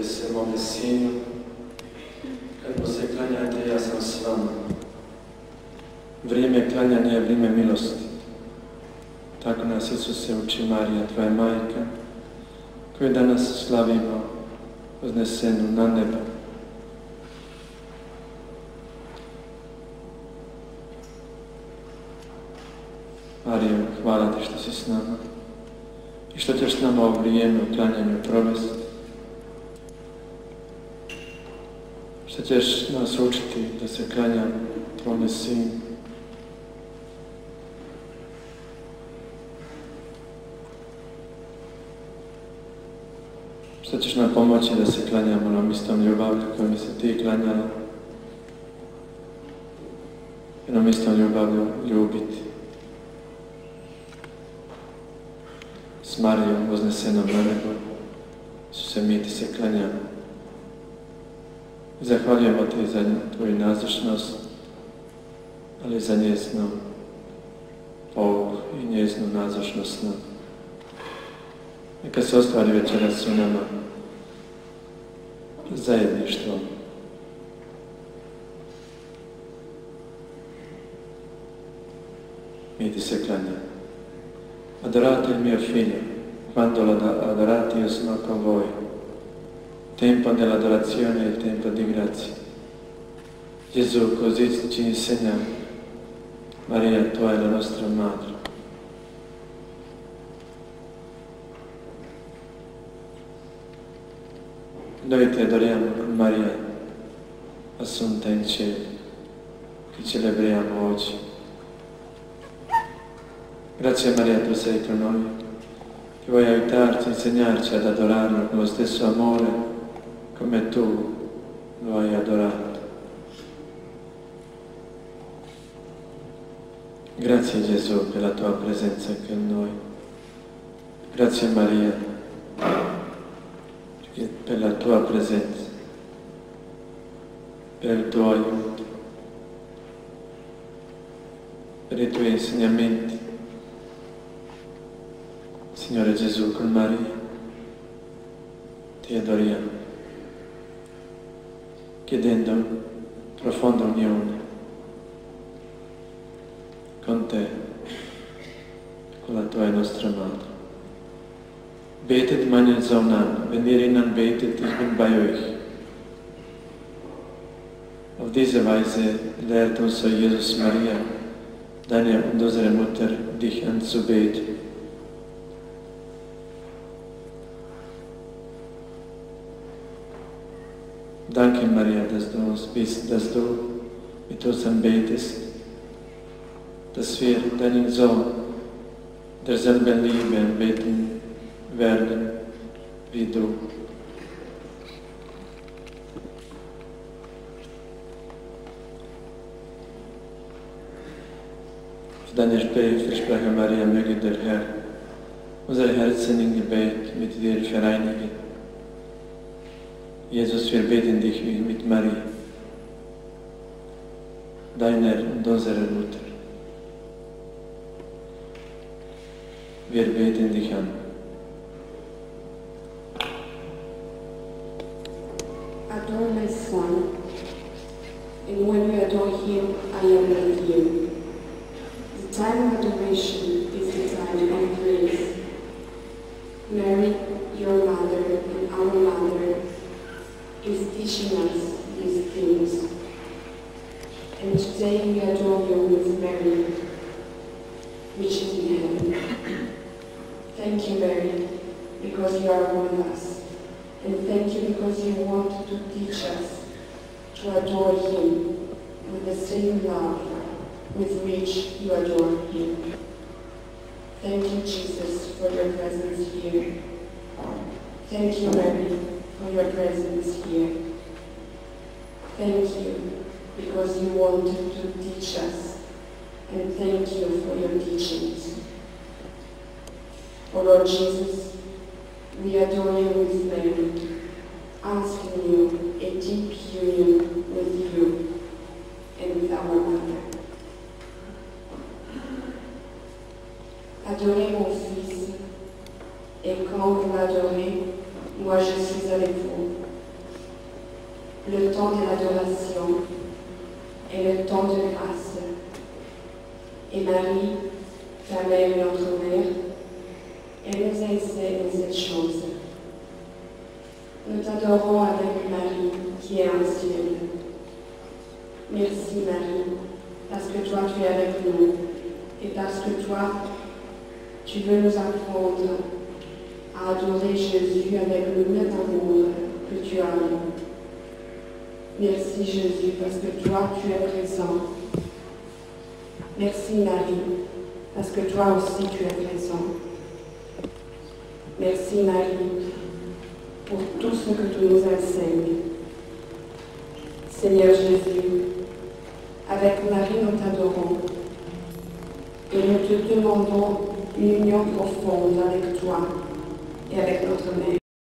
se mome Sinu, kad mu se klanjate, ja sam s vama. Vrijeme klanjanja je vrijeme milosti. Tako nas Isuse uči Marija, tvoja majka, koju danas slavimo uznesenu na nebo. Marijo, hvala ti što si s nama i što ćeš s nama ovo vrijeme u klanjanju provesti. Što ćeš nas učiti da se klanjamo tvome Sinu. Što ćeš nam pomoći da se klanjamo onom istom ljubavlju kojom se ti klanjala. I onom istom ljubavlju ljubiti. S Marijom uznesenom na nebo, Isuse, mi ti se klanjamo. Zahvaljujemo ti za tvoju nazočnost, ali i za njeznu pouku i njeznu nazočnost nam. Neka se ostvari večeras u nama zajedništvo. Mi ti se klanjamo. Adorate il mio figlio, quando lo adorate io sono con voi. Tempo dell'adorazione è il tempo di grazia. Gesù così ci insegna. Maria, tu è la nostra madre. Noi ti adoriamo con Maria, assunta in cielo, che celebriamo oggi. Grazie Maria, tu sei con noi, che vuoi aiutarci, insegnarci ad adorarlo con lo stesso amore come tu lo hai adorato. Grazie Gesù per la tua presenza con noi. Grazie Maria per la tua presenza, per il tuo aiuto, per i tuoi insegnamenti. Signore Gesù, con Maria, ti adoriamo, chiedendo profonda unione con te, con la tua nostra Madre. Betet meinen Sohn an, wenn ihr ihn anbetet, ich bin bei euch. Auf diese Weise lehrt uns, O Jesus Maria, deine und unsere Mutter, dich anzubeten. Danke, Maria, dass du uns bist, dass du mit uns anbetest, dass wir deinen Sohn derselben Liebe anbeten werden wie du. Für deine Versprechen, Maria, möge der Herr unsere Herzen im Gebet mit dir vereinigen. Jesus, wir beten dich mit Maria, deiner und unserer Mutter. Wir beten dich an. Adore my Son, and when we adore him, I am with you. The time of adoration is the time of praise. Mary, your mother and our mother, is teaching us these things. And today we adore you with Mary, which is in heaven. Thank you, Mary, because you are with us. And thank you because you want to teach us to adore him with the same love with which you adore him. Thank you, Jesus, for your presence here. Thank you, Mary, for your presence here. Thank you because you wanted to teach us, and thank you for your teachings. O Lord Jesus, we adore you with Mary, asking you a deep union with you and with our Mother. Adorez mon Fils, et quand vous m'adorez, moi je suis avec vous, le temps de l'adoration et le temps de grâce. Et Marie, ta mère et notre mère, elle nous enseigne cette chose. Nous t'adorons avec Marie qui est en ciel. Merci Marie, parce que toi tu es avec nous et parce que toi tu veux nous apprendre à adorer Jésus avec le même amour que tu as eu. Merci Jésus, parce que toi tu es présent. Merci Marie, parce que toi aussi tu es présent. Merci Marie, pour tout ce que tu nous enseignes. Seigneur Jésus, avec Marie nous t'adorons et nous te demandons une union profonde avec toi et avec notre mère.